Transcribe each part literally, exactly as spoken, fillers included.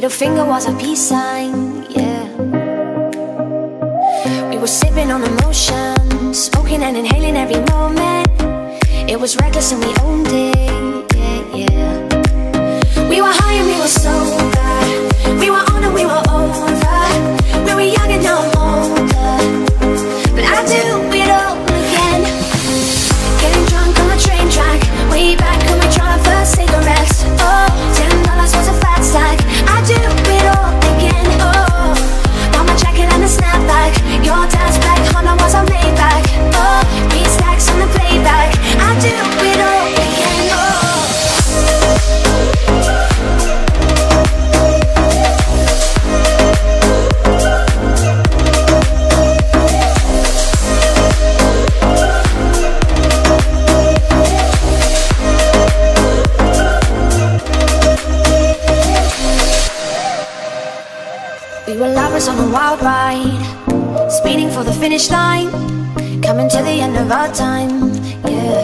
Middle finger was a peace sign, yeah. We were sipping on emotion, smoking and inhaling every moment. It was reckless and we owned it, yeah, yeah. We were high and we were sober. We were on and we were over. We were young and now I'm older, but I do it all again. Getting drunk on the train track, way back when we tried our first cigarettes. Oh, ten dollars was a fat stack. I do it all again. Oh, got my jacket and a snapback. Your dad's black Honda was a Maybach. Oh, beat stacks on the playback. I do it all again. Oh. We were lovers on a wild ride, speeding for the finish line, coming to the end of our time, yeah.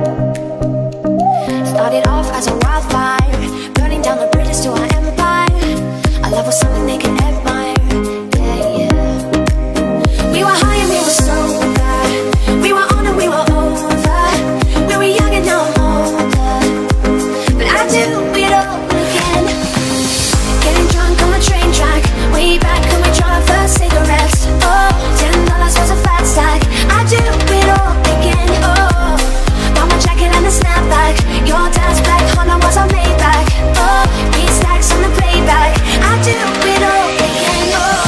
Started off as a wildfire, burning down the bridges to our empire. Our love was something they can admire, yeah, yeah. We were high and we were sober. We were on and we were over. We were young and now I'm older, but I do it all again. Getting drunk on the train track, way back when we tried our first cigarettes. Oh, ten dollars was a fat stack. I do it all again. Oh, got my jacket and a snapback. Your dad's black Honda was a Maybach. Oh, beat stacks on the playback. I do it all again. Oh.